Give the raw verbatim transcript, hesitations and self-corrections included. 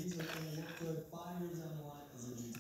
these are going to look good. Five is unlikely.